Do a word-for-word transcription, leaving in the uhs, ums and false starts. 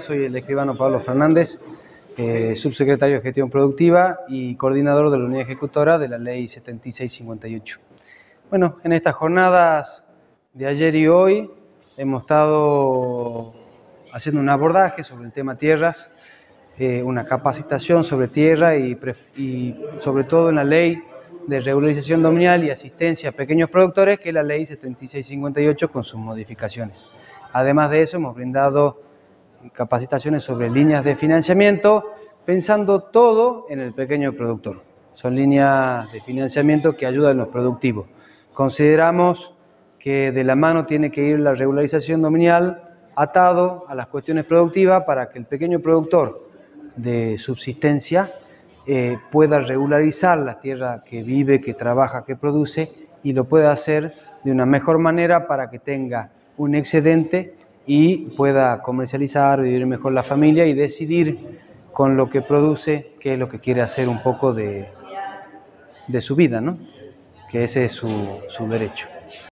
soy el escribano Pablo Fernández, eh, subsecretario de Gestión Productiva y coordinador de la unidad ejecutora de la Ley setenta y seis cincuenta y ocho. Bueno, en estas jornadas de ayer y hoy hemos estado haciendo un abordaje sobre el tema tierras, eh, una capacitación sobre tierra y, y sobre todo en la Ley de Regularización Dominial y Asistencia a Pequeños Productores, que es la Ley setenta y seis cincuenta y ocho con sus modificaciones. Además de eso, hemos brindado capacitaciones sobre líneas de financiamiento, pensando todo en el pequeño productor. Son líneas de financiamiento que ayudan a los productivos. Consideramos que de la mano tiene que ir la regularización dominial atado a las cuestiones productivas para que el pequeño productor de subsistencia eh, pueda regularizar la tierra que vive, que trabaja, que produce y lo pueda hacer de una mejor manera para que tenga un excedente y pueda comercializar, vivir mejor la familia y decidir con lo que produce qué es lo que quiere hacer un poco de, de su vida, ¿no? Que ese es su, su derecho.